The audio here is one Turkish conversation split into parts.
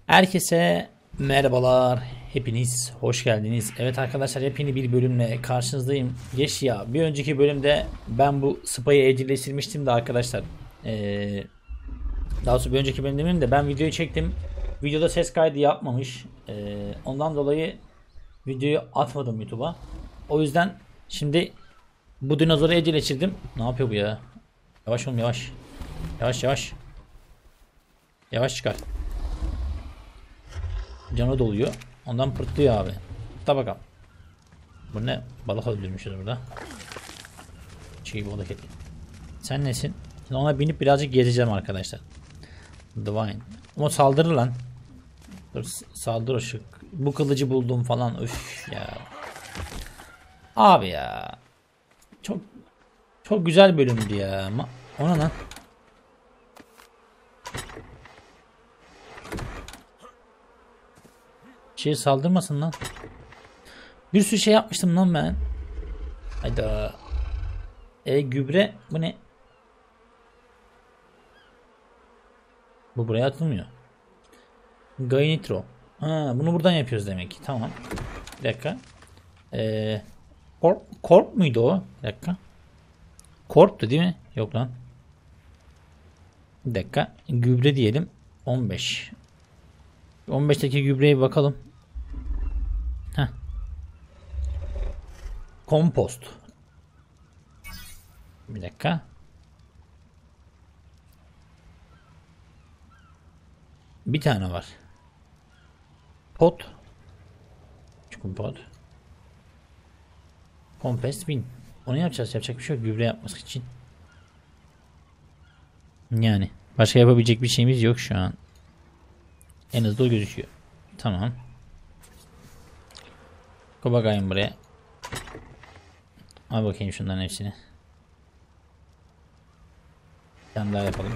Herkese merhabalar. Hepiniz hoş geldiniz. Evet arkadaşlar, yepyeni bir bölümle karşınızdayım. Geç ya. Bir önceki bölümde ben bu spayı evcilleştirmiştim de arkadaşlar. Daha sonra bir önceki bölümde de ben videoyu çektim. Videoda ses kaydı yapmamış. Ondan dolayı videoyu atmadım YouTube'a. O yüzden şimdi bu dinozoru evcilleştirdim. Ne yapıyor bu ya? Yavaş oğlum, yavaş. Yavaş yavaş. Yavaş çıkar. Canı doluyor. Ondan pırtlıyor abi. Tut bakalım. Bu ne? Balık öldürmüşüz burada. Çiğ balık eti. Sen nesin? Şimdi ona binip birazcık gezeceğim arkadaşlar. Divine. Ama saldırır lan. Dur, saldır o şık. Bu kılıcı buldum falan. Üf ya. Abi ya. Çok çok güzel bölümdü ya. Ona lan. Şey saldırmasın lan. Bir sürü şey yapmıştım lan ben. Hayda. Gübre bu ne? Bu buraya atılmıyor. Gainitro. Ha, bunu buradan yapıyoruz demek ki. Tamam. Bir dakika. Korp muydu o? Bir dakika. Korptu değil mi? Yok lan. Bir dakika. Gübre diyelim. 15. 15'teki gübreye bakalım. Heh. Kompost. Bir dakika. Bir tane var. Pot. Çukur pot. Kompost bin. Onu yapacağız. Yapacak bir şey yok. Gübre yapması için. Yani. Başka yapabilecek bir şeyimiz yok şu an. En hızlı o gözüküyor. Tamam. Koy bakayım buraya. Al bakayım şunların hepsini. Bir tane daha yapalım.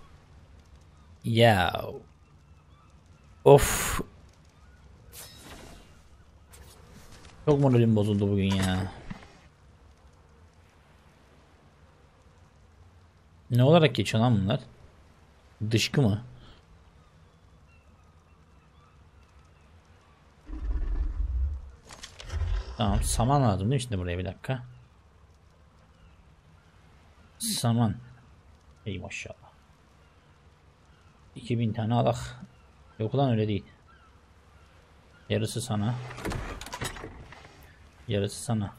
Ya. Of. Çok moralim bozuldu bugün ya. Ne olarak geçiyor lan bunlar? Dışkı mı? Tamam, saman lazım değil mi şimdi buraya, bir dakika. Saman. Ey maşallah. 2000 tane alak. Yok lan, öyle değil. Yarısı sana. Yarısı sana.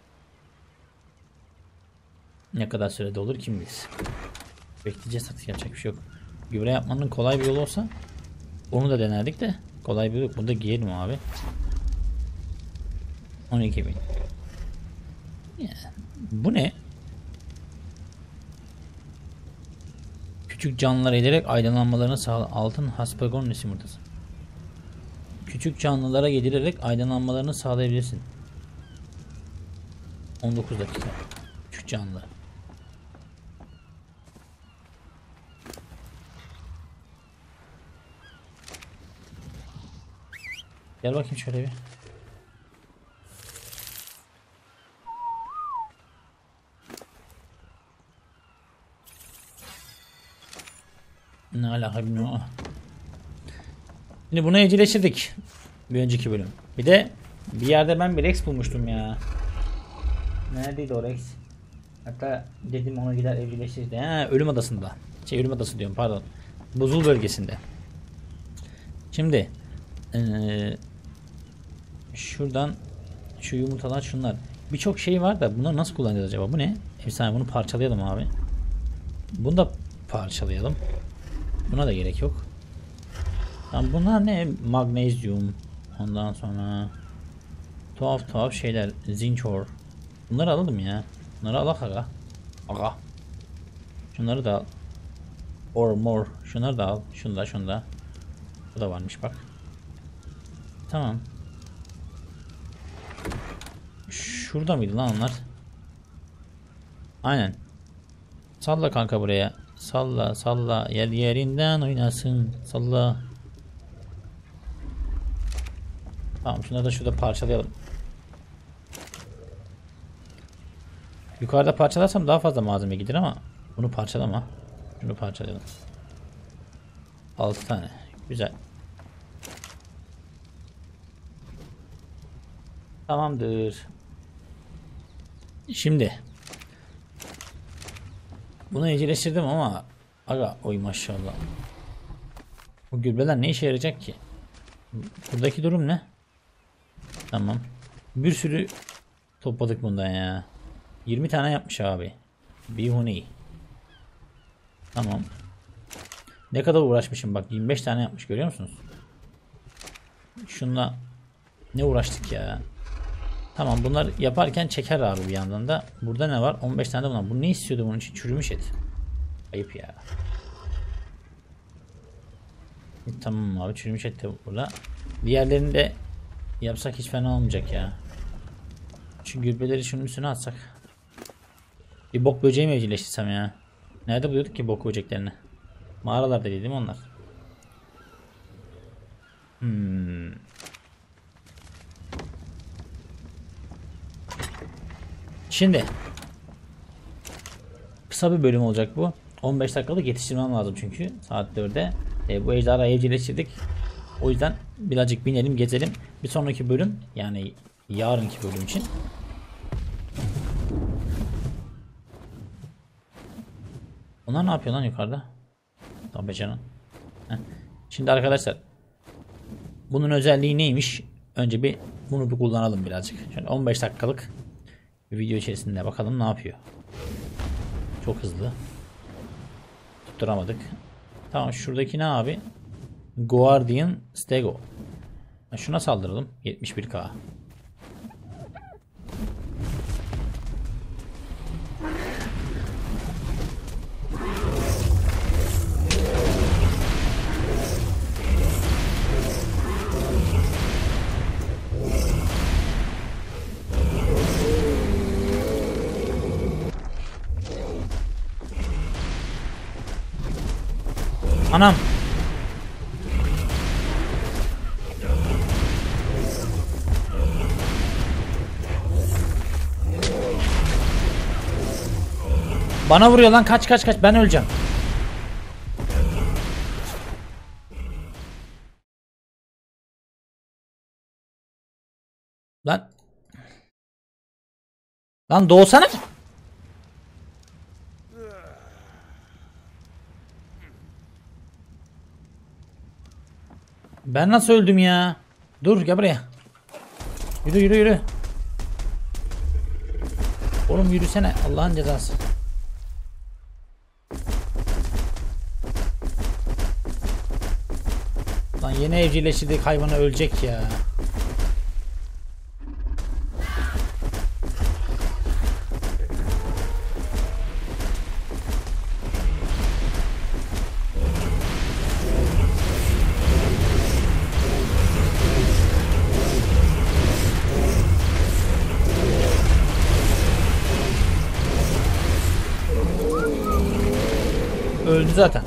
Ne kadar sürede olur kim bilir. Bekleyeceğiz artık, yapacak bir şey yok. Gübre yapmanın kolay bir yolu olsa onu da denerdik de kolay bir yol yok. Bunu da giyelim abi. 12.000. Bu ne? Küçük canlılara yedirerek aydınlanmalarını sağla. Altın haspagon yumurtası. Küçük canlılara yedirerek aydınlanmalarını sağlayabilirsin. 19 dakika. Küçük canlı. Gel bakayım şöyle bir. Ne alaka bilmiyorum. Şimdi bunu evcilleştirdik. Bir önceki bölüm. Bir de bir yerde ben bir Rex bulmuştum ya. Neredeydi o Rex? Hatta dedim ona gider evcilleştirdi. Ha, ölüm adasında. Ölüm adası diyorum, pardon. Buzul bölgesinde. Şimdi şuradan şu yumurtalar şunlar. Birçok şey var da bunları nasıl kullanacağız acaba? Bu ne? Efsane, bunu parçalayalım abi. Bunu da parçalayalım. Buna da gerek yok. Tamam, bunlar ne? Magnezyum. Ondan sonra tuhaf tuhaf şeyler. Zinchor. Bunları alalım ya. Bunları alak aga. Aga. Şunları da al. Or more. Şunları da al. Şunu da, şunu da. Bu da varmış bak. Tamam. Şurada mıydı lan onlar? Aynen. Salla kanka buraya. Salla salla. Yer yerinden oynasın. Salla. Tamam, şunları da şurada parçalayalım. Yukarıda parçalarsam daha fazla malzeme gider ama bunu parçalama. Şunu parçalayalım. 6 tane. Güzel. Tamamdır. Şimdi bunu evcilleştirdim ama aga oy maşallah. Bu gübreler ne işe yarayacak ki? Buradaki durum ne? Tamam. Bir sürü topladık bundan ya. 20 tane yapmış abi. Bir honey. Tamam. Ne kadar uğraşmışım bak, 25 tane yapmış, görüyor musunuz? Şunla ne uğraştık ya. Tamam, bunlar yaparken çeker abi bir yandan da. Burada ne var? 15 tane de bunlar. Bu ne istiyordu bunun için? Çürümüş et. Ayıp ya. Tamam abi, çürümüş et de burada. Diğerlerini de yapsak hiç fena olmayacak ya. Şu gübreleri şunun üstüne atsak. Bir bok böceği mi evcilleştirsem ya? Nerede buluyorduk ki bok böceklerini? Mağaralarda değil mi onlar? Şimdi kısa bir bölüm olacak bu. 15 dakikalık yetiştirmem lazım çünkü saat 4'e. Bu ejderhayı evcilleştirdik. O yüzden birazcık binelim, gezelim. Bir sonraki bölüm, yani yarınki bölüm için. Onlar ne yapıyor lan yukarıda? Tabii canım. Şimdi arkadaşlar, bunun özelliği neymiş? Önce bunu bir kullanalım birazcık. Şöyle 15 dakikalık bir video içerisinde bakalım ne yapıyor. Çok hızlı. Tutturamadık. Tamam, şuradaki ne abi? Guardian Stego. Şuna saldıralım. 71k. Anam. Bana vuruyor lan, kaç kaç kaç, ben öleceğim. Lan. Lan doğsana. Ben nasıl öldüm ya? Dur gel buraya. Yürü yürü yürü. Oğlum yürüsene, Allah'ın cezası. Lan yeni evcilleştirdik hayvanı, ölecek ya. Öldü zaten.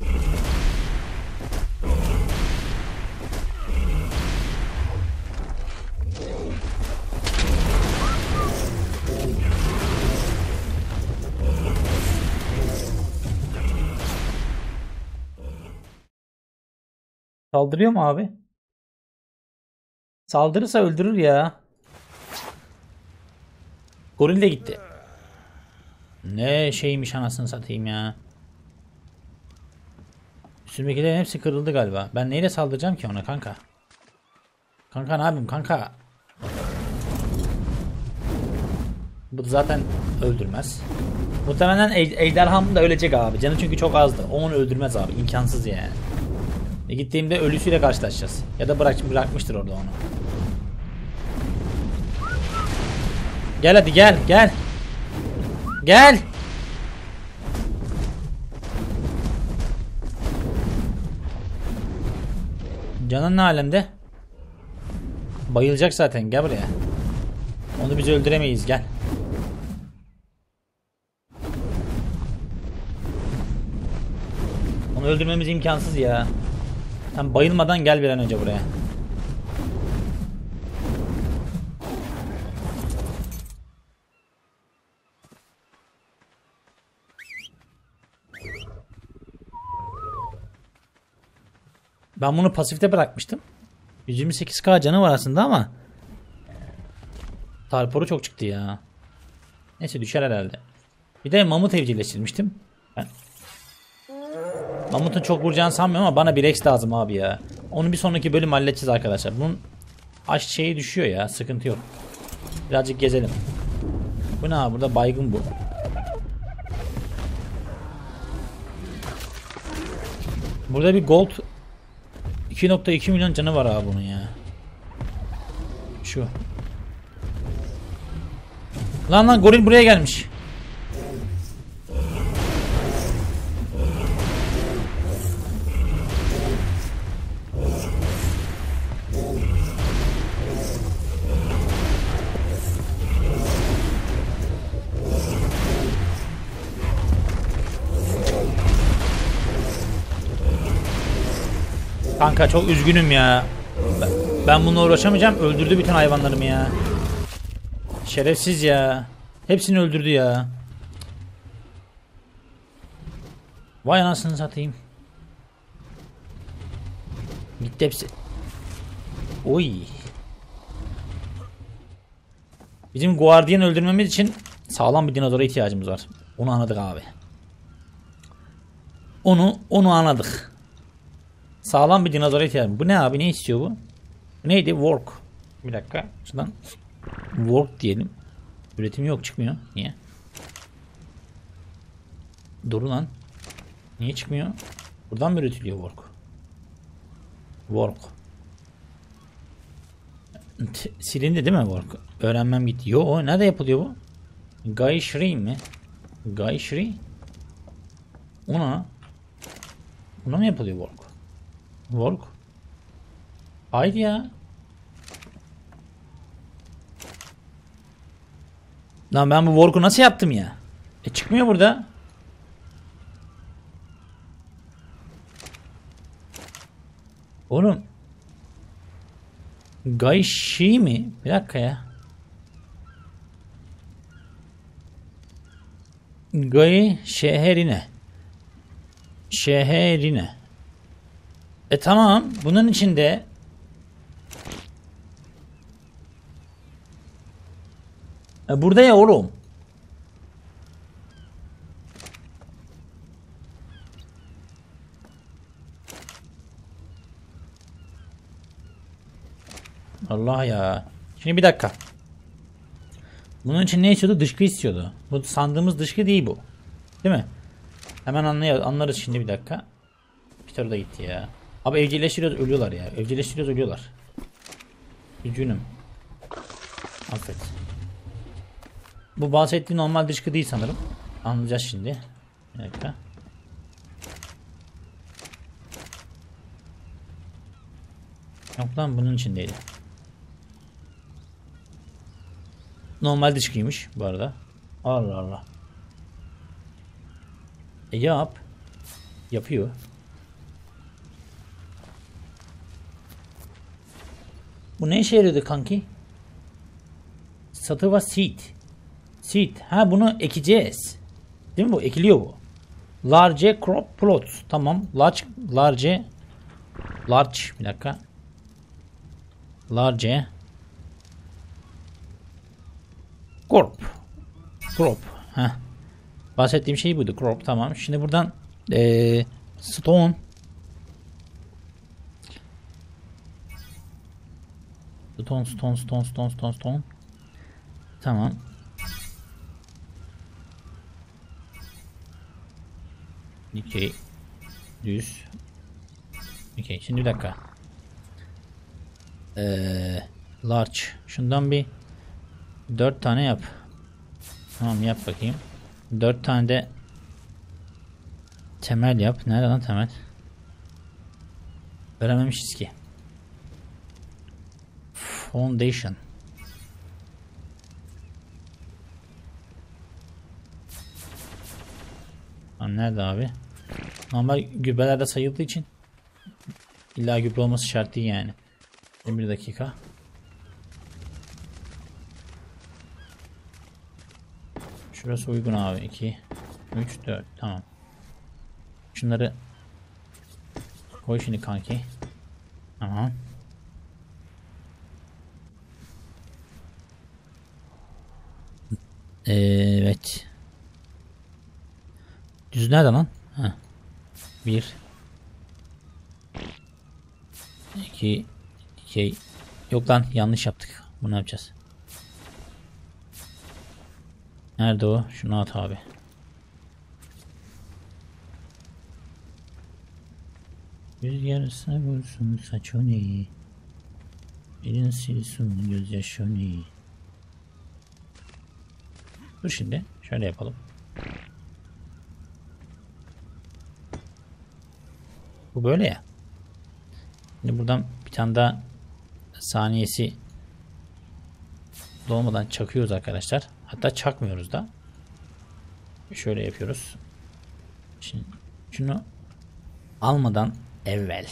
Saldırıyor mu abi? Saldırırsa öldürür ya. Goril de gitti. Ne şeymiş anasını satayım ya. Üstümdekilerin hepsi kırıldı galiba. Ben neyle saldıracağım ki ona kanka? Kanka ne yapayım kanka? Bu zaten öldürmez. Muhtemelen ejderham da ölecek abi. Canı çünkü çok azdı. O onu öldürmez abi. İmkansız yani. Gittiğimde ölüsüyle karşılaşacağız. Ya da bırakmıştır orada onu. Gel hadi gel gel. Gel. Canın ne alemde? Bayılacak zaten, gel buraya. Onu biz öldüremeyiz, gel. Onu öldürmemiz imkansız ya. Sen bayılmadan gel bir an önce buraya. Ben bunu pasifte bırakmıştım. 128k canı var aslında ama Tarporu çok çıktı ya. Neyse düşer herhalde. Bir de mamut evcilleştirmiştim. Ben mamutun çok vuracağını sanmıyorum ama bana bir Rex lazım abi ya. Onu bir sonraki bölüm halledeceğiz arkadaşlar. Bunun aş şeyi düşüyor ya. Sıkıntı yok. Birazcık gezelim. Bu ne abi? Burada baygın bu. Burada bir gold 2.2 milyon canı var abi bunun ya. Şu. Lan goril buraya gelmiş. Kanka çok üzgünüm ya. Ben bununla uğraşamayacağım. Öldürdü bütün hayvanlarımı ya. Şerefsiz ya. Hepsini öldürdü ya. Vay anasını satayım. Gitti hepsi. Oy. Bizim guardian öldürmemiz için sağlam bir dinozora ihtiyacımız var. Onu anladık abi. Onu anladık. Sağlam bir dinozora ihtiyacımız. Bu ne abi? Ne istiyor bu? Neydi? Work. Bir dakika. Şuradan work diyelim. Üretim yok, çıkmıyor. Niye? Dur lan. Niye çıkmıyor? Buradan mı üretiliyor work? Work. Silindi değil mi work? Öğrenmem gitti. Yo, nerede yapılıyor bu? Gaishri mi? Gaishri? Ona mı yapılıyor work? Work? Haydi ya. Lan ben bu work'u nasıl yaptım ya? Çıkmıyor burada. Oğlum. Gayşi mi? Bir dakika ya. Gay şehrine. Şehrine. Tamam. Bunun içinde burada ya oğlum. Allah ya. Şimdi bir dakika. Bunun için ne istiyordu? Dışkı istiyordu. Bu sandığımız dışkı değil bu. Değil mi? Hemen anlarız şimdi bir dakika. Peter da gitti ya. Abi evcilleştiriyoruz ölüyorlar ya. Evcilleştiriyoruz ölüyorlar. Üzgünüm. Affet. Bu bahsettiğim normal dışkı değil sanırım. Anlayacağız şimdi. Bir dakika. Yok lan bunun içindeydi. Normal dışkıymış bu arada. Allah Allah. Yap. Yapıyor. Bu ne işe yarıyordu kanki? Satıva seed. Seed. Ha bunu ekeceğiz. Değil mi bu? Ekiliyor bu. Large crop plots. Tamam. Large bir dakika. Large crop. Heh. Bahsettiğim şey buydu. Crop tamam. Şimdi buradan stone tamam. Dikey düz. Okey. Şimdi bir dakika. Large. Şundan bir 4 tane yap. Tamam yap bakayım. 4 tane de temel yap. Nerede lan temel? Verememişiz ki. Foundation. Nerede abi? Normal gübrelerde sayıldığı için illa gübre olması şart değil yani. Bir dakika. Şurası uygun abi. 2 3 4 tamam. Şunları koy şimdi kanki. Tamam. Evet. Düz nerede lan? Heh. 1 2 2 Yok lan, yanlış yaptık. Bunu ne yapacağız? Nerede o? Şunu at abi. Rüzgar savursun saçını, elin silsin gözyaşını. Dur şimdi şöyle yapalım. Bu böyle ya. Şimdi buradan bir tane daha saniyesi dolmadan çakıyoruz arkadaşlar. Hatta çakmıyoruz da. Şöyle yapıyoruz. Şimdi şunu almadan evvel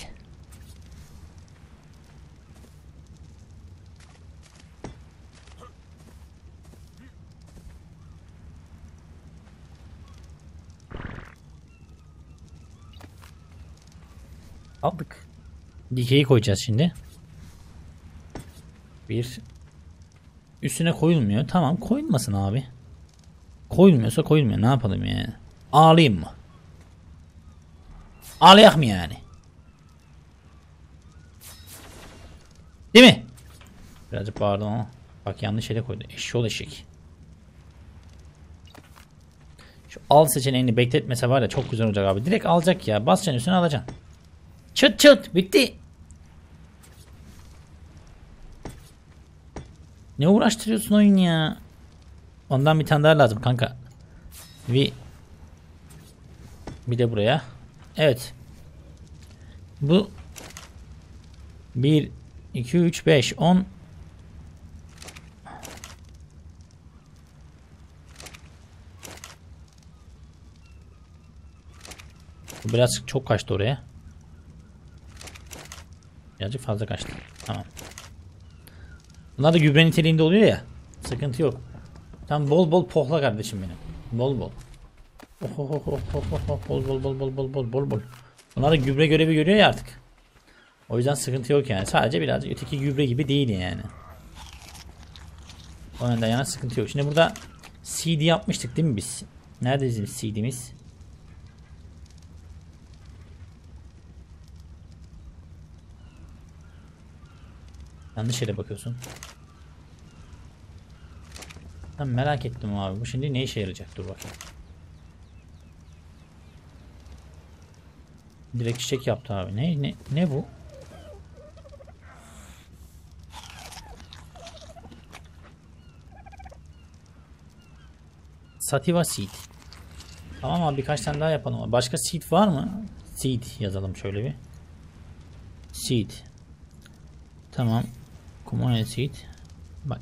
aldık. Dikeyi koyacağız şimdi. Bir üstüne koyulmuyor. Tamam, koyulmasın abi. Koyulmuyorsa koyulmuyor. Ne yapalım yani? Ağlayayım mı? Ağlayak mı yani? Değil mi? Birazcık bağırdım ama. Bak, yanlış yere koydu. Eşşoğlu eşek. Şu al seçeneğini bekletmese var ya, çok güzel olacak abi. Direkt alacak ya. Basacaksın üstüne, alacaksın. Çıt çıt bitti. Ne uğraştırıyorsun oyun ya? Ondan bir tane daha lazım kanka. Bir de buraya. Evet. Bu 1 2 3 5 10. Bu biraz çok kaçtı oraya. Birazcık fazla kaçtı. Tamam. Bunlar da gübre niteliğinde oluyor ya. Sıkıntı yok. Tam bol bol pohla kardeşim benim. Bol bol. Bol bol bol bol bol bol bol bol. Bunlar da gübre görevi görüyor ya artık. O yüzden sıkıntı yok yani. Sadece birazcık öteki gübre gibi değil yani. O yönden yana sıkıntı yok. Şimdi burada CD yapmıştık değil mi biz? Nerede bizim CD'miz? Yanlış yere bakıyorsun. Ben merak ettim abi. Bu şimdi ne işe yarayacak? Dur bakayım. Direkt çiçek yaptı abi. Ne bu? Sativa seed. Tamam abi, birkaç tane daha yapalım. Başka seed var mı? Seed yazalım şöyle bir. Seed. Tamam. Common seed. Bak.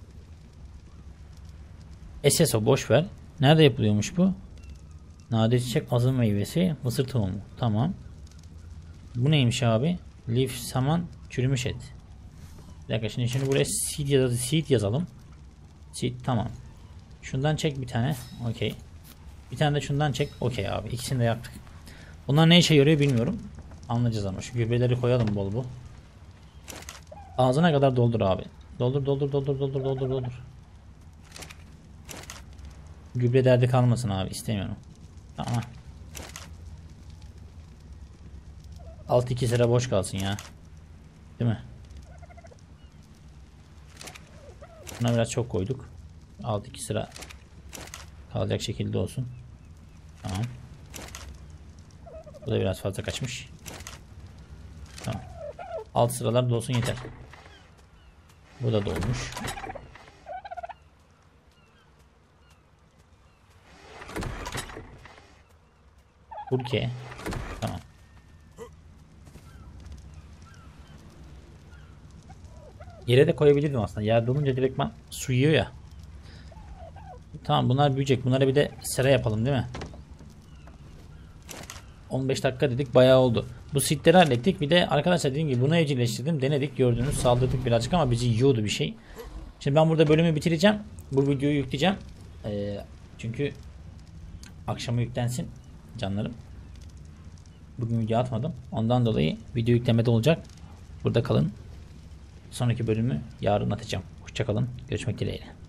SSO boş ver. Nerede yapılıyormuş bu? Nadir çiçek azım meyvesi, mısır tohumu. Tamam. Bu neymiş abi? Leaf, saman, çürümüş et. Bir dakika, şimdi buraya seed yazalım. Seed, tamam. Şundan çek bir tane. Okey. Bir tane de şundan çek. Okey abi. İkisini de yaptık. Bunlar ne işe yarıyor bilmiyorum. Anlayacağız ama. Şu gübreleri koyalım bol bol. Ağzına kadar doldur abi. Doldur doldur doldur doldur doldur doldur. Gübre derdi kalmasın abi. İstemiyorum. Tamam. Alt 2 sıra boş kalsın ya. Değil mi? Buna biraz çok koyduk. Alt 2 sıra kalacak şekilde olsun. Tamam. Bu da biraz fazla kaçmış. Tamam. Alt sıralar dolsun yeter. Bu da dolmuş. Burke. Tamam. Yere de koyabilirdim aslında. Yerde olunca direktman su yiyor ya. Tamam, bunlar büyüyecek. Bunlara bir de sera yapalım değil mi? 15 dakika dedik, bayağı oldu. Bu sitleri hallettik. Bir de arkadaşlar dediğim gibi bunu evcilleştirdim. Denedik, gördünüz, saldırdık birazcık ama bizi yiyordu bir şey. Şimdi ben burada bölümü bitireceğim. Bu videoyu yükleyeceğim. Çünkü akşama yüklensin canlarım. Bugün video atmadım. Ondan dolayı video yüklemede olacak. Burada kalın. Sonraki bölümü yarın atacağım. Hoşça kalın. Görüşmek dileğiyle.